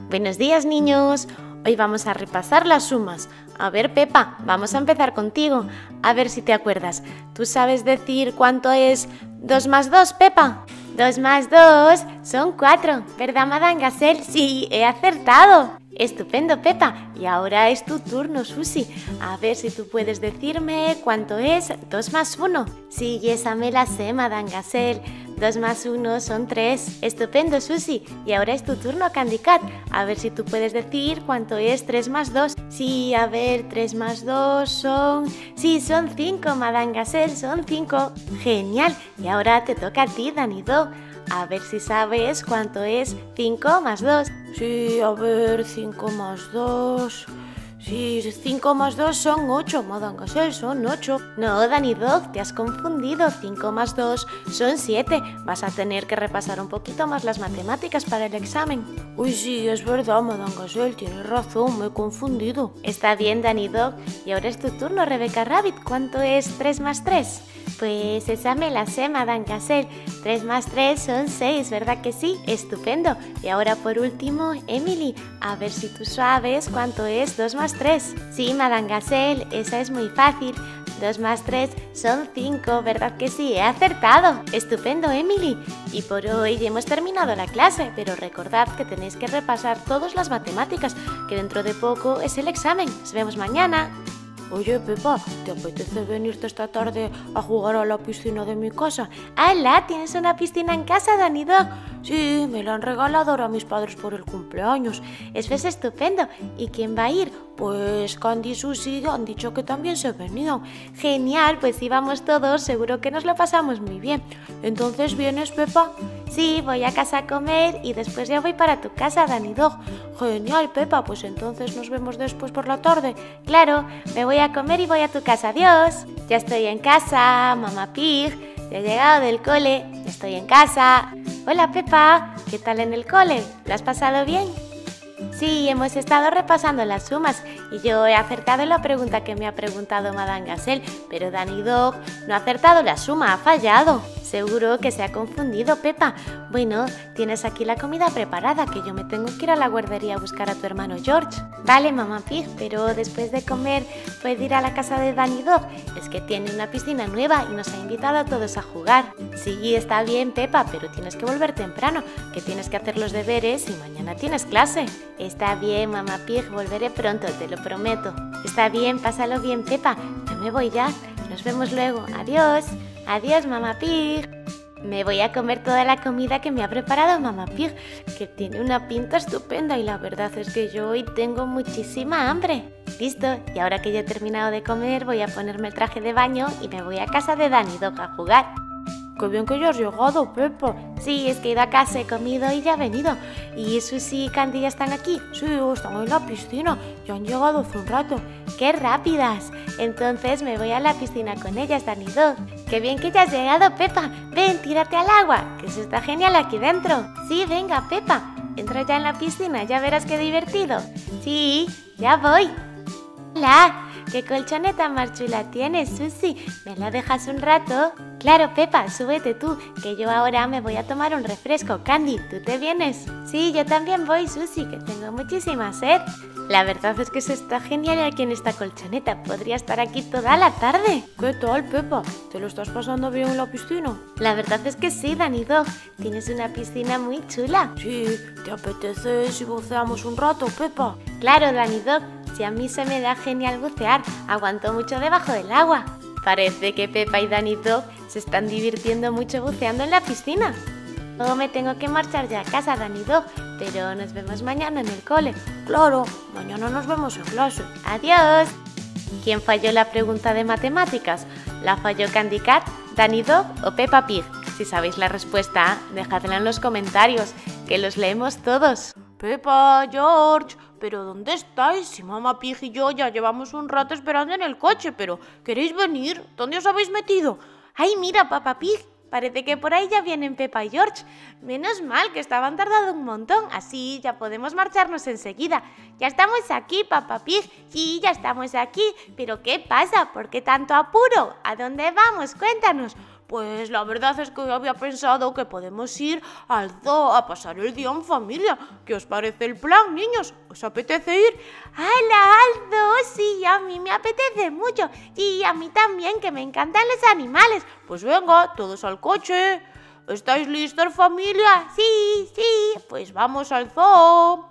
Buenos días, niños. Hoy vamos a repasar las sumas. A ver, Pepa, vamos a empezar contigo. A ver si te acuerdas. ¿Tú sabes decir cuánto es 2 más 2, Pepa? 2 más 2 son 4, ¿verdad, Madame Gazelle? Sí, he acertado. Estupendo, Pepa. Y ahora es tu turno, Susi. A ver si tú puedes decirme cuánto es 2 más 1. Sí, esa me la sé, Madame Gazelle. 2 más 1 son 3. Estupendo, Susi. Y ahora es tu turno, Candy Cat. A ver si tú puedes decir cuánto es 3 más 2. Sí, a ver, 3 más 2 son... Sí, son 5, Madame Gazelle, son 5. Genial. Y ahora te toca a ti, Danny Dog. A ver si sabes cuánto es 5 más 2. Sí, a ver, 5 más 2... Sí, 5 más 2 son 8, Madame Gazelle, son 8. No, Danny Dog, te has confundido. 5 más 2 son 7. Vas a tener que repasar un poquito más las matemáticas para el examen. Uy, sí, es verdad, Madame Gazelle, tienes razón, me he confundido. Está bien, Danny Dog. Y ahora es tu turno, Rebecca Rabbit. ¿Cuánto es 3 más 3? Pues esa me la sé, Madame Gazelle. 3 más 3 son 6, ¿verdad que sí? Estupendo. Y ahora por último, Emily, a ver si tú sabes cuánto es 2 más 3. Sí, Madame Gazelle, esa es muy fácil. 2 más 3 son 5, ¿verdad que sí? He acertado. Estupendo, Emily. Y por hoy ya hemos terminado la clase, pero recordad que tenéis que repasar todas las matemáticas, que dentro de poco es el examen. Nos vemos mañana. Oye, Pepa, ¿te apetece venirte esta tarde a jugar a la piscina de mi casa? ¡Hala! ¿Tienes una piscina en casa, Danny Dog? Sí, me la han regalado ahora mis padres por el cumpleaños. Eso es estupendo. ¿Y quién va a ir? Pues Candy y Susi han dicho que también se venían. Genial, pues si vamos todos, seguro que nos lo pasamos muy bien. ¿Entonces vienes, Pepa? Sí, voy a casa a comer y después ya voy para tu casa, Danny Dog. Genial, Pepa, pues entonces nos vemos después por la tarde. Claro, me voy a comer y voy a tu casa. Adiós. Ya estoy en casa, Mamá Pig. Ya he llegado del cole, ya estoy en casa. Hola, Pepa, ¿qué tal en el cole? ¿Lo has pasado bien? Sí, hemos estado repasando las sumas y yo he acertado la pregunta que me ha preguntado Madame Gazelle, pero Danny Dog no ha acertado la suma, ha fallado. Seguro que se ha confundido, Pepa. Bueno, tienes aquí la comida preparada, que yo me tengo que ir a la guardería a buscar a tu hermano George. Vale, Mamá Pig, pero después de comer puedes ir a la casa de Danny Dog. Es que tiene una piscina nueva y nos ha invitado a todos a jugar. Sí, está bien, Pepa, pero tienes que volver temprano, que tienes que hacer los deberes y mañana tienes clase. Está bien, Mamá Pig, volveré pronto, te lo prometo. Está bien, pásalo bien, Pepa. Yo me voy ya. Nos vemos luego. Adiós. Adiós, Mamá Pig. Me voy a comer toda la comida que me ha preparado Mamá Pig, que tiene una pinta estupenda y la verdad es que yo hoy tengo muchísima hambre. Listo, y ahora que ya he terminado de comer voy a ponerme el traje de baño y me voy a casa de Danny Dog a jugar. ¡Qué bien que ya has llegado, Pepa! Sí, es que he ido a casa, he comido y ya he venido. ¿Y Susi y Candy ya están aquí? Sí, están en la piscina, ya han llegado hace un rato. ¡Qué rápidas! Entonces me voy a la piscina con ellas, Danny Dog. ¡Qué bien que ya has llegado, Pepa! Ven, tírate al agua, que eso está genial aquí dentro. Sí, venga, Pepa, entra ya en la piscina, ya verás qué divertido. Sí, ya voy. ¡Hola! ¿Qué colchoneta más chula tienes, Susi? ¿Me la dejas un rato? Claro, Pepa, súbete tú, que yo ahora me voy a tomar un refresco. Candy, ¿tú te vienes? Sí, yo también voy, Susi, que tengo muchísima sed. La verdad es que se está genial aquí en esta colchoneta. Podría estar aquí toda la tarde. ¿Qué tal, Pepa? ¿Te lo estás pasando bien en la piscina? La verdad es que sí, Danny Dog. Tienes una piscina muy chula. Sí, ¿te apetece si buceamos un rato, Pepa? Claro, Danny Dog. Si a mí se me da genial bucear, aguanto mucho debajo del agua. Parece que Pepa y Danny Dog se están divirtiendo mucho buceando en la piscina. Luego me tengo que marchar ya a casa, Danny Dog, pero nos vemos mañana en el cole. Claro, mañana nos vemos en clase. Adiós. ¿Quién falló la pregunta de matemáticas? ¿La falló Candy Cat, Danny Dog o Peppa Pig? Si sabéis la respuesta, dejadla en los comentarios, que los leemos todos. Pepa, George, ¿pero dónde estáis? Si Mamá Pig y yo ya llevamos un rato esperando en el coche, pero ¿queréis venir? ¿Dónde os habéis metido? ¡Ay, mira, Papá Pig! Parece que por ahí ya vienen Pepa y George. Menos mal que estaban tardando un montón, así ya podemos marcharnos enseguida. Ya estamos aquí, Papá Pig. Sí, ya estamos aquí. ¿Pero qué pasa? ¿Por qué tanto apuro? ¿A dónde vamos? Cuéntanos. Pues la verdad es que había pensado que podemos ir al zoo a pasar el día en familia. ¿Qué os parece el plan, niños? ¿Os apetece ir? ¡Hala, al zoo! Sí, a mí me apetece mucho. Y a mí también, que me encantan los animales. Pues venga, todos al coche. ¿Estáis listos, familia? Sí, sí. Pues vamos al zoo.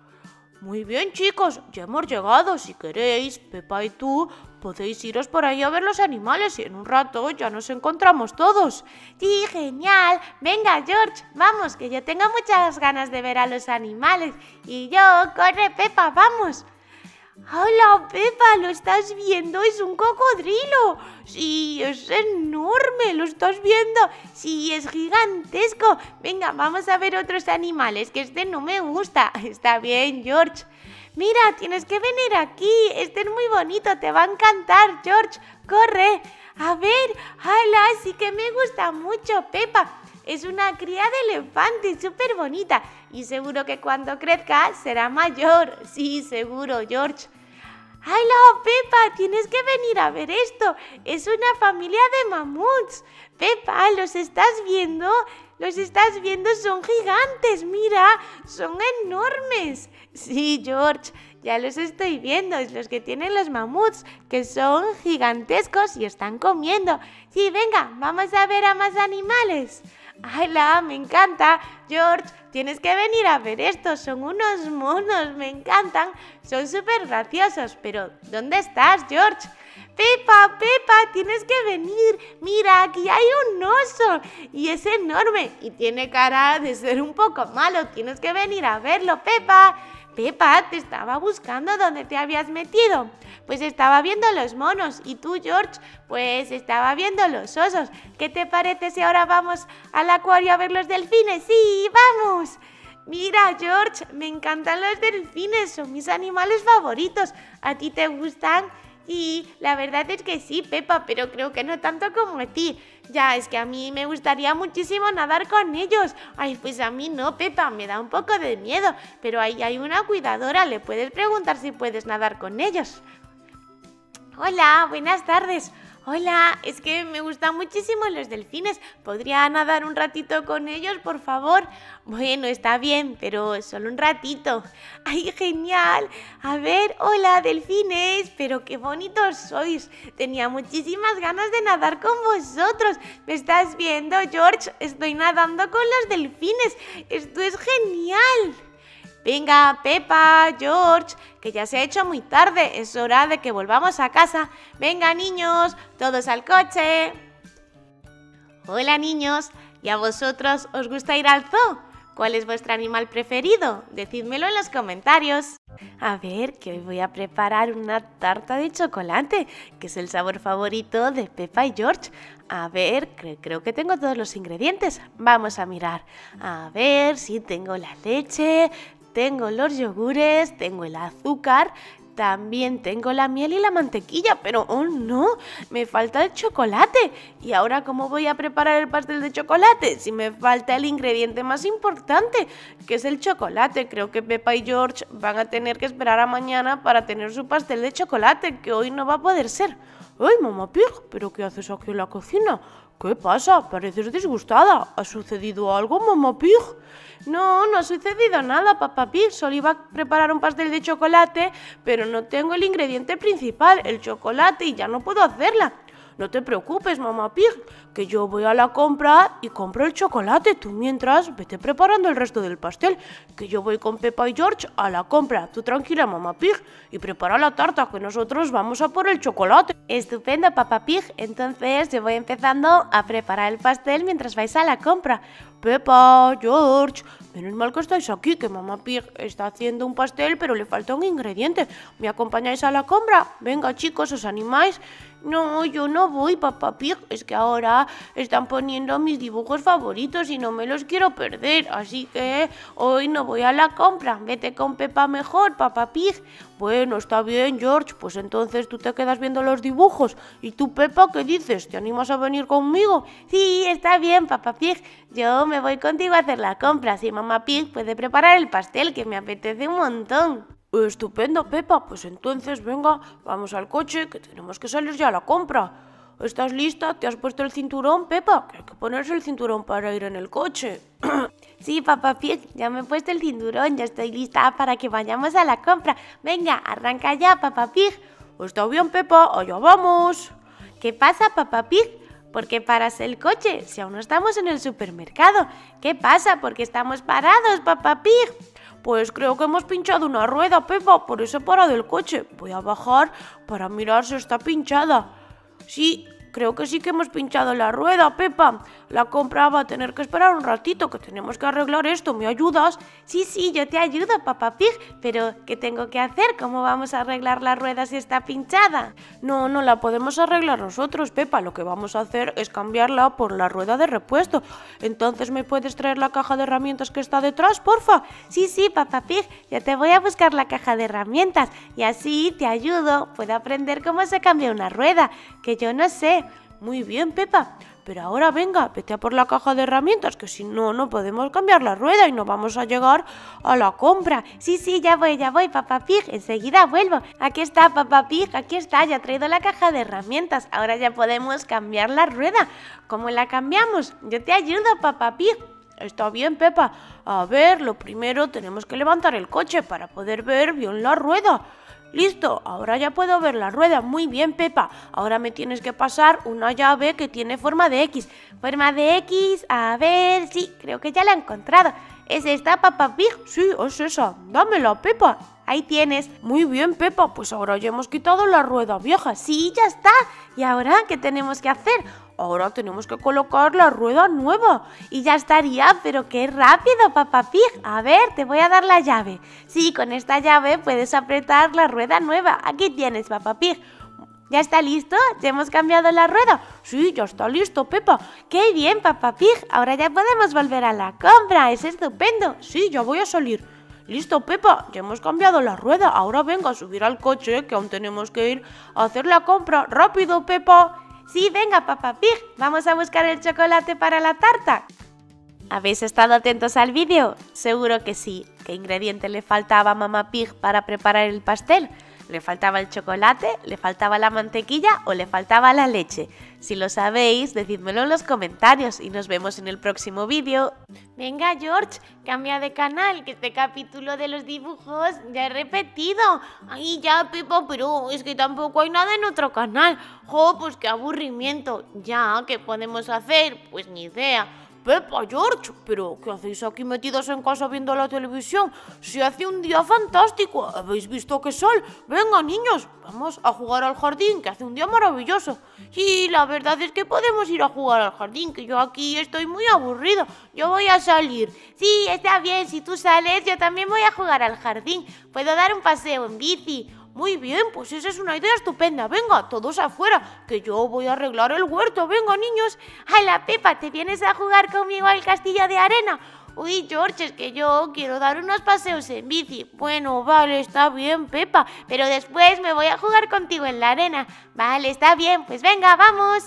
Muy bien, chicos, ya hemos llegado. Si queréis, Pepa y tú podéis iros por ahí a ver los animales y en un rato ya nos encontramos todos. Sí, genial. Venga, George, vamos, que yo tengo muchas ganas de ver a los animales. Y yo, corre, Pepa, vamos. ¡Hola, Pepa! ¿Lo estás viendo? ¡Es un cocodrilo! Sí, es enorme, ¿lo estás viendo? Sí, es gigantesco. Venga, vamos a ver otros animales, que este no me gusta. Está bien, George. Mira, tienes que venir aquí. Este es muy bonito, te va a encantar, George. ¡Corre! A ver, ¡hala! Sí que me gusta mucho, Pepa. Es una cría de elefante, súper bonita. Y seguro que cuando crezca será mayor. Sí, seguro, George. ¡Hala, Pepa! Tienes que venir a ver esto. Es una familia de mamuts. Pepa, ¿los estás viendo? ¿Los estás viendo? Son gigantes, mira. Son enormes. Sí, George, ya los estoy viendo. Es los que tienen los mamuts, que son gigantescos y están comiendo. Sí, venga, vamos a ver a más animales. ¡Hala! Me encanta. George, tienes que venir a ver esto. Son unos monos, me encantan. Son súper graciosos. Pero, ¿dónde estás, George? Pepa, Pepa, tienes que venir. Mira, aquí hay un oso. Y es enorme. Y tiene cara de ser un poco malo. Tienes que venir a verlo, Pepa. Pepa, te estaba buscando. ¿Dónde te habías metido? Pues estaba viendo los monos. ¿Y tú, George? Pues estaba viendo los osos. ¿Qué te parece si ahora vamos al acuario a ver los delfines? ¡Sí, vamos! Mira, George, me encantan los delfines. Son mis animales favoritos. ¿A ti te gustan? Y la verdad es que sí, Pepa, pero creo que no tanto como a ti. Ya, es que a mí me gustaría muchísimo nadar con ellos. Ay, pues a mí no, Pepa, me da un poco de miedo. Pero ahí hay una cuidadora, le puedes preguntar si puedes nadar con ellos. Hola, buenas tardes. Hola, es que me gustan muchísimo los delfines. ¿Podría nadar un ratito con ellos, por favor? Bueno, está bien, pero solo un ratito. ¡Ay, genial! A ver, hola, delfines, pero qué bonitos sois. Tenía muchísimas ganas de nadar con vosotros. ¿Me estás viendo, George? Estoy nadando con los delfines. ¡Esto es genial! Venga, Pepa, George, que ya se ha hecho muy tarde, es hora de que volvamos a casa. Venga, niños, todos al coche. Hola, niños, ¿y a vosotros os gusta ir al zoo? ¿Cuál es vuestro animal preferido? Decídmelo en los comentarios. A ver, que hoy voy a preparar una tarta de chocolate, que es el sabor favorito de Pepa y George. A ver, creo que tengo todos los ingredientes. Vamos a mirar. A ver si tengo la leche, tengo los yogures, tengo el azúcar, también tengo la miel y la mantequilla, pero ¡oh no! Me falta el chocolate. ¿Y ahora cómo voy a preparar el pastel de chocolate? Si me falta el ingrediente más importante, que es el chocolate. Creo que Pepa y George van a tener que esperar a mañana para tener su pastel de chocolate, que hoy no va a poder ser. ¡Ay, Mamá Pig! ¿Pero qué haces aquí en la cocina? ¿Qué pasa? Pareces disgustada. ¿Ha sucedido algo, Mamá Pig? No, no ha sucedido nada, Papá Pig. Solo iba a preparar un pastel de chocolate, pero no tengo el ingrediente principal, el chocolate, y ya no puedo hacerla. No te preocupes, Mamá Pig, que yo voy a la compra y compro el chocolate. Tú mientras vete preparando el resto del pastel, que yo voy con Pepa y George a la compra. Tú tranquila, Mamá Pig, y prepara la tarta, que nosotros vamos a por el chocolate. Estupendo, Papá Pig. Entonces yo voy empezando a preparar el pastel mientras vais a la compra. Pepa, George, menos mal que estáis aquí, que Mamá Pig está haciendo un pastel, pero le falta un ingrediente. ¿Me acompañáis a la compra? Venga, chicos, ¿os animáis? No, yo no voy, Papá Pig. Es que ahora están poniendo mis dibujos favoritos y no me los quiero perder. Así que hoy no voy a la compra. Vete con Pepa mejor, Papá Pig. Bueno, está bien, George. Pues entonces tú te quedas viendo los dibujos. ¿Y tú, Pepa, qué dices? ¿Te animas a venir conmigo? Sí, está bien, Papá Pig. Yo me voy contigo a hacer la compra. Si Mamá Pig puede preparar el pastel, que me apetece un montón. Estupendo, Pepa. Pues entonces, venga, vamos al coche, que tenemos que salir ya a la compra. ¿Estás lista? ¿Te has puesto el cinturón, Pepa? Que hay que ponerse el cinturón para ir en el coche. Sí, Papá Pig, ya me he puesto el cinturón, ya estoy lista para que vayamos a la compra. Venga, arranca ya, Papá Pig. Está bien, Pepa, allá vamos. ¿Qué pasa, Papá Pig? ¿Por qué paras el coche si aún no estamos en el supermercado? ¿Qué pasa? ¿Por qué estamos parados, Papá Pig? Pues creo que hemos pinchado una rueda, Pepa, por eso he parado el coche. Voy a bajar para mirar si está pinchada. Sí, creo que sí que hemos pinchado la rueda, Pepa. La compra va a tener que esperar un ratito, que tenemos que arreglar esto. ¿Me ayudas? Sí, yo te ayudo, Papá Pig. Pero, ¿qué tengo que hacer? ¿Cómo vamos a arreglar la rueda si está pinchada? No la podemos arreglar nosotros, Pepa. Lo que vamos a hacer es cambiarla por la rueda de repuesto. Entonces, ¿me puedes traer la caja de herramientas que está detrás, porfa? Sí, Papá Pig. Ya te voy a buscar la caja de herramientas. Y así te ayudo. Puedo aprender cómo se cambia una rueda, que yo no sé. Muy bien, Pepa. Pero ahora venga, vete a por la caja de herramientas, que si no, no podemos cambiar la rueda y no vamos a llegar a la compra. Sí, ya voy, Papá Pig, enseguida vuelvo. Aquí está, Papá Pig, aquí está, ya he traído la caja de herramientas. Ahora ya podemos cambiar la rueda. ¿Cómo la cambiamos? Yo te ayudo, Papá Pig. Está bien, Pepa. A ver, lo primero tenemos que levantar el coche para poder ver bien la rueda. Listo, ahora ya puedo ver la rueda. Muy bien, Pepa. Ahora me tienes que pasar una llave que tiene forma de X. ¿Forma de X? A ver, sí, creo que ya la he encontrado. ¿Es esta, Papá Pig? Sí, es esa. Dámela, Pepa. Ahí tienes. Muy bien, Pepa. Pues ahora ya hemos quitado la rueda vieja. Sí, ya está. ¿Y ahora qué tenemos que hacer? Ahora tenemos que colocar la rueda nueva. Y ya estaría, pero qué rápido, Papá Pig. A ver, te voy a dar la llave. Sí, con esta llave puedes apretar la rueda nueva. Aquí tienes, Papá Pig. ¿Ya está listo? ¿Ya hemos cambiado la rueda? Sí, ya está listo, Pepa. ¡Qué bien, Papá Pig! Ahora ya podemos volver a la compra. ¡Es estupendo! Sí, ya voy a salir. Listo, Pepa, ya hemos cambiado la rueda. Ahora venga a subir al coche, que aún tenemos que ir a hacer la compra. ¡Rápido, Pepa! Sí, venga, Papá Pig, vamos a buscar el chocolate para la tarta. ¿Habéis estado atentos al vídeo? Seguro que sí. ¿Qué ingrediente le faltaba a Mamá Pig para preparar el pastel? ¿Le faltaba el chocolate? ¿Le faltaba la mantequilla? ¿O le faltaba la leche? Si lo sabéis, decídmelo en los comentarios y nos vemos en el próximo vídeo. Venga, George, cambia de canal, que este capítulo de los dibujos ya he repetido. Ay, ya, Pepa, pero es que tampoco hay nada en otro canal. ¡Jo, pues qué aburrimiento! Ya, ¿qué podemos hacer? Pues ni idea. Pepa, George, ¿pero qué hacéis aquí metidos en casa viendo la televisión? Si hace un día fantástico, ¿habéis visto qué sol? Venga, niños, vamos a jugar al jardín, que hace un día maravilloso. Sí, la verdad es que podemos ir a jugar al jardín, que yo aquí estoy muy aburrido. Yo voy a salir. Sí, está bien, si tú sales, yo también voy a jugar al jardín. Puedo dar un paseo en bici. Muy bien, pues esa es una idea estupenda. Venga, todos afuera, que yo voy a arreglar el huerto. Venga, niños. ¡Hala, Pepa! ¿Te vienes a jugar conmigo al castillo de arena? Uy, George, es que yo quiero dar unos paseos en bici. Bueno, vale, está bien, Pepa. Pero después me voy a jugar contigo en la arena. Vale, está bien, pues venga, vamos.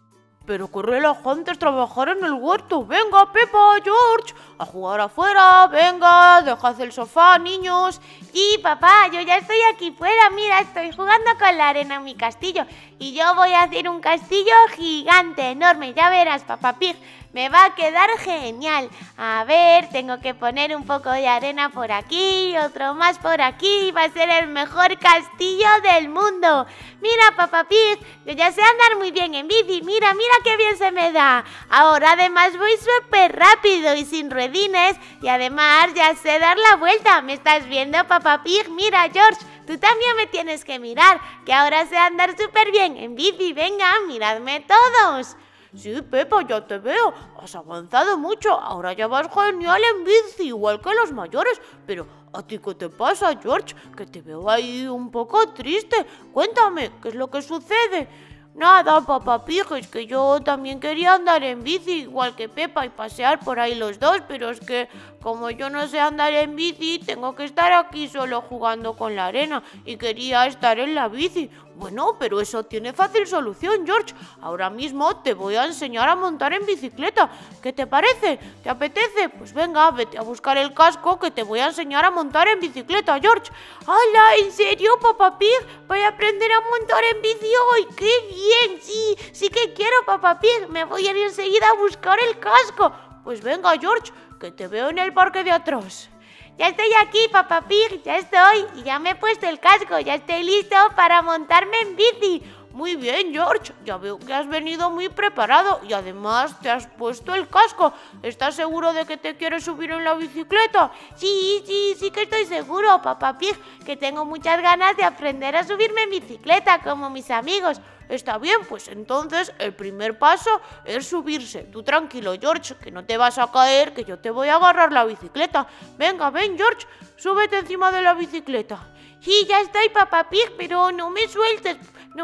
Pero qué relajante es trabajar en el huerto. Venga, Pepa, George, a jugar afuera. Venga, dejad el sofá, niños. Sí, papá, yo ya estoy aquí fuera. Mira, estoy jugando con la arena en mi castillo. Y yo voy a hacer un castillo gigante, enorme. Ya verás, Papá Pig. Me va a quedar genial. A ver, tengo que poner un poco de arena por aquí, otro más por aquí. Va a ser el mejor castillo del mundo. Mira, Papá Pig, yo ya sé andar muy bien en bici. Mira qué bien se me da. Ahora además voy súper rápido y sin ruedines. Y además ya sé dar la vuelta. ¿Me estás viendo, Papá Pig? Mira, George, tú también me tienes que mirar, que ahora sé andar súper bien en bici. Venga, miradme todos. Sí, Pepa, ya te veo. Has avanzado mucho. Ahora ya vas genial en bici, igual que los mayores. Pero, ¿a ti qué te pasa, George? Que te veo ahí un poco triste. Cuéntame, ¿qué es lo que sucede? Nada, Papá Pig, es que yo también quería andar en bici, igual que Pepa, y pasear por ahí los dos. Pero es que, como yo no sé andar en bici, tengo que estar aquí solo jugando con la arena. Y quería estar en la bici. Bueno, pero eso tiene fácil solución, George. Ahora mismo te voy a enseñar a montar en bicicleta. ¿Qué te parece? ¿Te apetece? Pues venga, vete a buscar el casco, que te voy a enseñar a montar en bicicleta, George. ¡Hala! ¿En serio, Papá Pig? Voy a aprender a montar en bici hoy. ¡Qué bien! bien! Sí que quiero, Papá Pig. Me voy a ir enseguida a buscar el casco. Pues venga, George, que te veo en el parque de atrás. Ya estoy aquí, Papá Pig, ya estoy. Y ya me he puesto el casco, ya estoy listo para montarme en bici. Muy bien, George, ya veo que has venido muy preparado y además te has puesto el casco. ¿Estás seguro de que te quieres subir en la bicicleta? Sí que estoy seguro, Papá Pig, que tengo muchas ganas de aprender a subirme en bicicleta como mis amigos. Está bien, pues entonces el primer paso es subirse. Tú tranquilo, George, que no te vas a caer, que yo te voy a agarrar la bicicleta. Venga, ven, George, súbete encima de la bicicleta. Sí, ya estoy, Papá Pig, pero no me sueltes,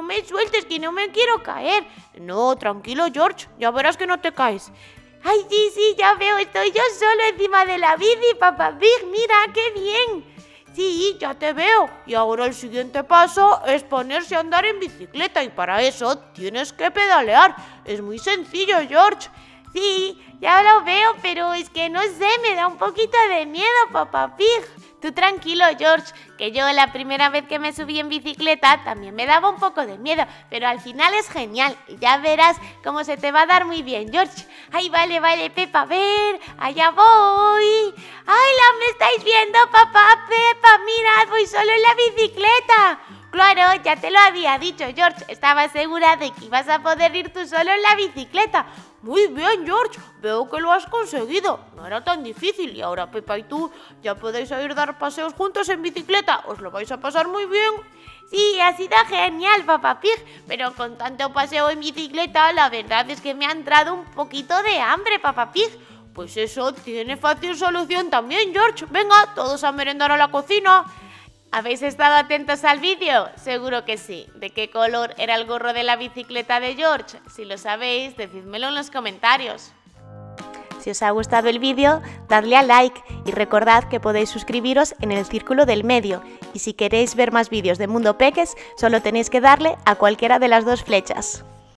que no me quiero caer. No, tranquilo, George, ya verás que no te caes. Ay, sí, ya veo, estoy yo solo encima de la bici, Papá Pig, mira, qué bien. Sí, ya te veo. Y ahora el siguiente paso es ponerse a andar en bicicleta y para eso tienes que pedalear. Es muy sencillo, George. Sí, ya lo veo, pero es que no sé, me da un poquito de miedo, Papá Pig. Tú tranquilo, George, que yo la primera vez que me subí en bicicleta también me daba un poco de miedo, pero al final es genial y ya verás cómo se te va a dar muy bien, George. Ay, vale, Pepa, a ver, allá voy. ¡Ay, me estáis viendo, papá, Pepa! ¡Mirad, voy solo en la bicicleta! Claro, ya te lo había dicho, George. Estaba segura de que ibas a poder ir tú solo en la bicicleta. Muy bien, George. Veo que lo has conseguido. No era tan difícil y ahora Pepa y tú ya podéis ir a dar paseos juntos en bicicleta. Os lo vais a pasar muy bien. Sí, ha sido genial, Papá Pig, pero con tanto paseo en bicicleta, la verdad es que me ha entrado un poquito de hambre, Papá Pig. Pues eso tiene fácil solución también, George. Venga, todos a merendar a la cocina. ¿Habéis estado atentos al vídeo? Seguro que sí. ¿De qué color era el gorro de la bicicleta de George? Si lo sabéis, decídmelo en los comentarios. Si os ha gustado el vídeo, dadle a like y recordad que podéis suscribiros en el círculo del medio. Y si queréis ver más vídeos de Mundo Peques, solo tenéis que darle a cualquiera de las dos flechas.